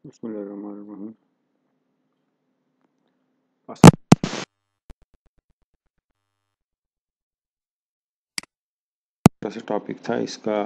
बिस्मिल्लाहिर्रहमानिर्रहीम। से टॉपिक था इसका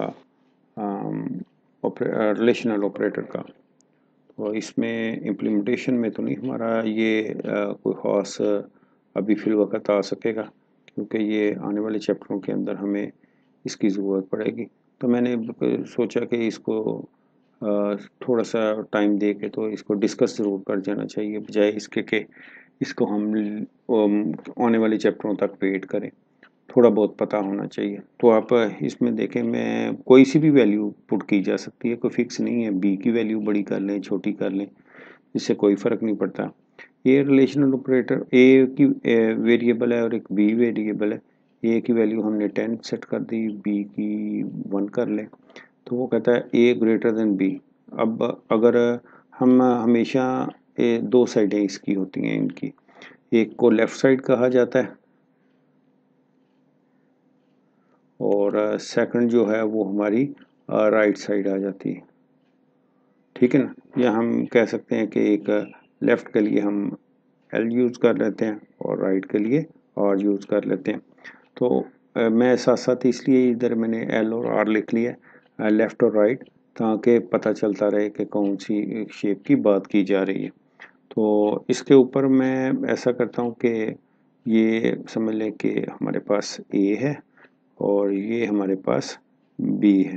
रिलेशनल ऑपरेटर का। तो इसमें इम्प्लीमेंटेशन में तो नहीं हमारा ये कोई ख़ास अभी फिल वक्त आ सकेगा, क्योंकि ये आने वाले चैप्टरों के अंदर हमें इसकी ज़रूरत पड़ेगी। तो मैंने सोचा कि इसको थोड़ा सा टाइम दे के तो इसको डिस्कस ज़रूर कर जाना चाहिए, बजाय इसके कि इसको हम आने वाले चैप्टरों तक वेट करें। थोड़ा बहुत पता होना चाहिए। तो आप इसमें देखें, मैं कोई सी भी वैल्यू पुट की जा सकती है, कोई फिक्स नहीं है। बी की वैल्यू बड़ी कर लें, छोटी कर लें, इससे कोई फ़र्क नहीं पड़ता। ये रिलेशनल ऑपरेटर ए की वेरिएबल है और एक बी वेरिएबल है। ए की वैल्यू हमने 10 सेट कर दी, बी की 1 कर लें, तो वो कहता है ए ग्रेटर देन बी। अब अगर हम हमेशा दो साइडें इसकी होती हैं, इनकी एक को लेफ़्ट साइड कहा जाता है और सेकंड जो है वो हमारी राइट साइड आ जाती है। ठीक है ना। या हम कह सकते हैं कि एक लेफ़्ट के लिए हम एल यूज़ कर लेते हैं और राइट के लिए आर यूज़ कर लेते हैं। तो मैं साथ साथ इसलिए इधर मैंने एल और आर लिख लिया, लेफ़्ट और राइट, ताकि पता चलता रहे कि कौन सी शेप की बात की जा रही है। तो इसके ऊपर मैं ऐसा करता हूँ कि ये समझ लें कि हमारे पास ए है और ये हमारे पास बी है।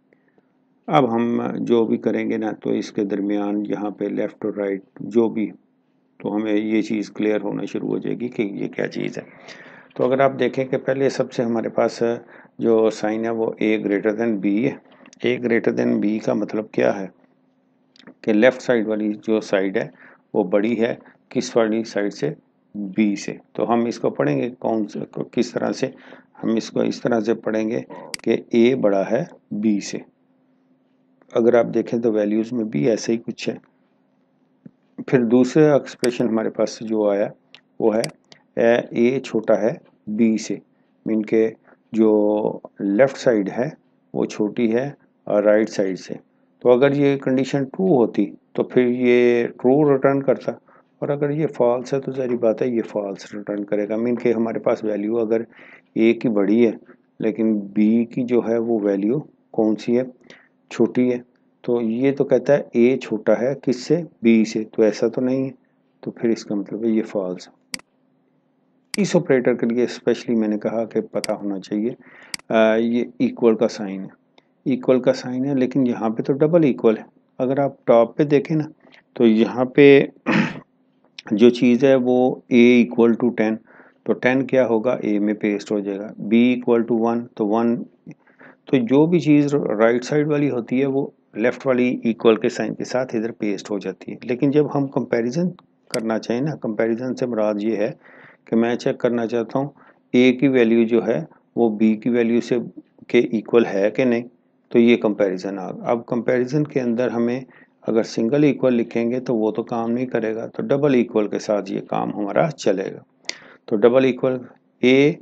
अब हम जो भी करेंगे ना, तो इसके दरमियान यहाँ पे लेफ़्ट और राइट जो भी, तो हमें ये चीज़ क्लियर होना शुरू हो जाएगी कि ये क्या चीज़ है। तो अगर आप देखें कि पहले सबसे हमारे पास जो साइन है वो ए ग्रेटर देन बी है। ए ग्रेटर देन बी का मतलब क्या है कि लेफ़्ट साइड वाली जो साइड है वो बड़ी है किस वाली साइड से, बी से। तो हम इसको पढ़ेंगे कौन से, किस तरह से, हम इसको इस तरह से पढ़ेंगे कि ए बड़ा है बी से। अगर आप देखें तो वैल्यूज़ में भी ऐसे ही कुछ है। फिर दूसरा एक्सप्रेशन हमारे पास जो आया वो है ए छोटा है बी से, मीन के जो लेफ़्ट साइड है वो छोटी है और राइट साइड से। तो अगर ये कंडीशन ट्रू होती तो फिर ये ट्रू रिटर्न करता, और अगर ये फॉल्स है तो ज़ाहिर बात है ये फॉल्स रिटर्न करेगा। मीन के हमारे पास वैल्यू अगर ए की बड़ी है लेकिन बी की जो है वो वैल्यू कौन सी है, छोटी है, तो ये तो कहता है ए छोटा है किससे, बी से। तो ऐसा तो नहीं है, तो फिर इसका मतलब है ये फॉल्स। इस ऑपरेटर के लिए स्पेशली मैंने कहा कि पता होना चाहिए ये इक्वल का साइन है, इक्वल का साइन है, लेकिन यहाँ पे तो डबल इक्वल है। अगर आप टॉप पे देखें ना, तो यहाँ पे जो चीज़ है वो a इक्वल टू 10, तो 10 क्या होगा, a में पेस्ट हो जाएगा। b इक्वल टू 1, तो 1, तो जो भी चीज़ राइट साइड वाली होती है वो लेफ़्ट वाली इक्वल के साइन के साथ इधर पेस्ट हो जाती है। लेकिन जब हम कंपैरिजन करना चाहें ना, कंपैरिजन से मुराद ये है कि मैं चेक करना चाहता हूँ ए की वैल्यू जो है वो बी की वैल्यू से के इक्वल है कि नहीं, तो ये कंपैरिजन आ। अब कंपैरिजन के अंदर हमें अगर सिंगल इक्वल लिखेंगे तो वो तो काम नहीं करेगा, तो डबल इक्वल के साथ ये काम हमारा चलेगा। तो double equal A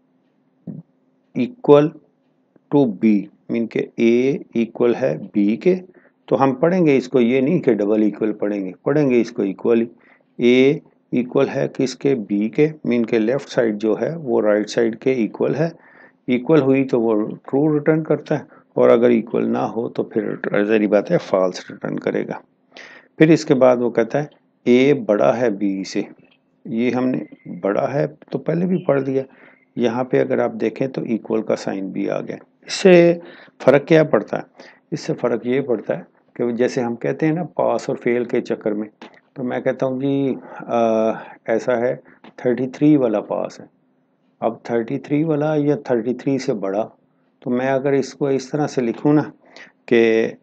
equal to B, mean के ए इक्वल है बी के, तो हम पढ़ेंगे इसको, ये नहीं कि डबल इक्वल पढ़ेंगे इसको इक्वली। ए इक्वल है किसके, बी के, मीन के लेफ्ट साइड जो है वो राइट साइड के इक्वल है। इक्वल हुई तो वो ट्रू रिटर्न करता है, और अगर इक्वल ना हो तो फिर ज़ाहिर बात है फॉल्स रिटर्न करेगा। फिर इसके बाद वो कहता है ए बड़ा है बी से। ये हमने बड़ा है तो पहले भी पढ़ दिया, यहाँ पे अगर आप देखें तो इक्वल का साइन भी आ गया। इससे फ़र्क क्या पड़ता है, इससे फ़र्क ये पड़ता है कि जैसे हम कहते हैं ना पास और फेल के चक्कर में, तो मैं कहता हूँ जी ऐसा है 33 वाला पास है। अब 33 वाला या 33 से बड़ा, तो मैं अगर इसको इस तरह से लिखूँ ना कि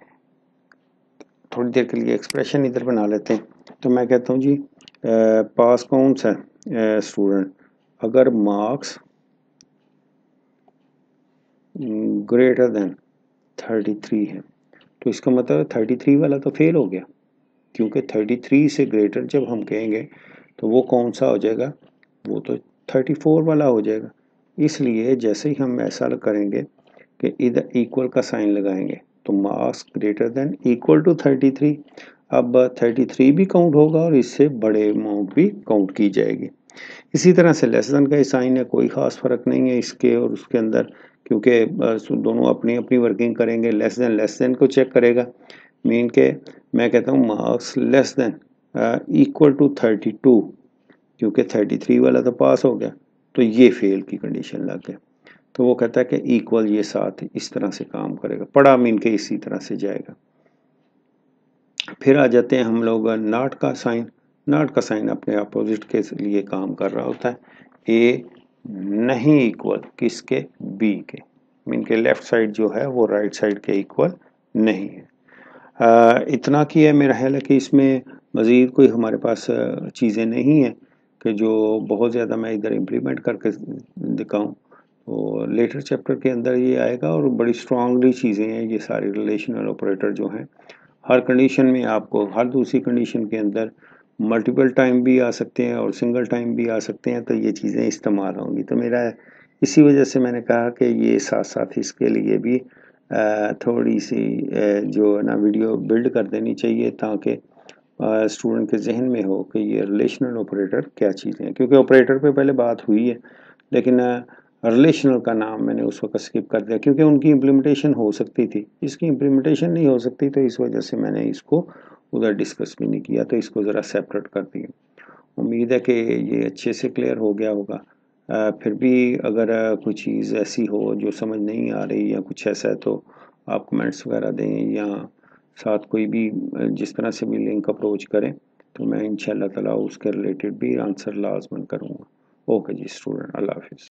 थोड़ी देर के लिए एक्सप्रेशन इधर बना लेते हैं, तो मैं कहता हूँ जी पास कौन सा स्टूडेंट, अगर मार्क्स ग्रेटर देन 33 है, तो इसका मतलब 33 वाला तो फेल हो गया, क्योंकि 33 से ग्रेटर जब हम कहेंगे तो वो कौन सा हो जाएगा, वो तो 34 वाला हो जाएगा। इसलिए जैसे ही हम ऐसा करेंगे कि इधर इक्वल का साइन लगाएंगे तो marks greater than equal to 33, अब 33 भी काउंट होगा और इससे बड़े अमाउंट भी काउंट की जाएगी। इसी तरह से लेस देन का साइन है, कोई ख़ास फ़र्क नहीं है इसके और उसके अंदर, क्योंकि दोनों अपनी अपनी वर्किंग करेंगे। लेस देन को चेक करेगा, मीन के मैं कहता हूँ marks less than equal to 32, क्योंकि 33 वाला तो पास हो गया, तो ये फेल की कंडीशन लग गई। तो वो कहता है कि इक्वल ये साथ इस तरह से काम करेगा, पढ़ा मीन के इसी तरह से जाएगा। फिर आ जाते हैं हम लोग नॉट का साइन। नॉट का साइन अपने अपोजिट के लिए काम कर रहा होता है। ए नहीं इक्वल किसके, बी के, मीन के लेफ्ट साइड जो है वो राइट साइड के इक्वल नहीं है। इतना की है, मेरा ख्याल है कि इसमें मज़ीद कोई हमारे पास चीज़ें नहीं है कि जो बहुत ज़्यादा मैं इधर इम्प्लीमेंट करके दिखाऊं। तो लेटर चैप्टर के अंदर ये आएगा और बड़ी स्ट्रांगली चीज़ें हैं ये सारे रिलेशनल ऑपरेटर जो हैं। हर कंडीशन में आपको, हर दूसरी कंडीशन के अंदर मल्टीपल टाइम भी आ सकते हैं और सिंगल टाइम भी आ सकते हैं, तो ये चीज़ें इस्तेमाल होंगी। तो मेरा इसी वजह से मैंने कहा कि ये साथ साथ इसके लिए भी थोड़ी सी जो है ना वीडियो बिल्ड कर देनी चाहिए, ताकि स्टूडेंट के जहन में हो कि ये रिलेशनल ऑपरेटर क्या चीज़ें हैं। क्योंकि ऑपरेटर पे पहले बात हुई है, लेकिन रिलेशनल का नाम मैंने उस वक्त स्किप कर दिया क्योंकि उनकी इम्प्लीमेंटेशन हो सकती थी, इसकी इम्प्लीमेंटेशन नहीं हो सकती, तो इस वजह से मैंने इसको उधर डिस्कस भी नहीं किया, तो इसको ज़रा सेपरेट कर दिया। उम्मीद है कि ये अच्छे से क्लियर हो गया होगा। फिर भी अगर कोई चीज़ ऐसी हो जो समझ नहीं आ रही या कुछ ऐसा है, तो आप कमेंट्स वगैरह दें या साथ कोई भी जिस तरह से भी लिंक अप्रोच करें, तो मैं इंशाल्लाह ताला उसके रिलेटेड भी आंसर लाजमन करूँगा। ओके जी स्टूडेंट, अल्लाह हाफिज़।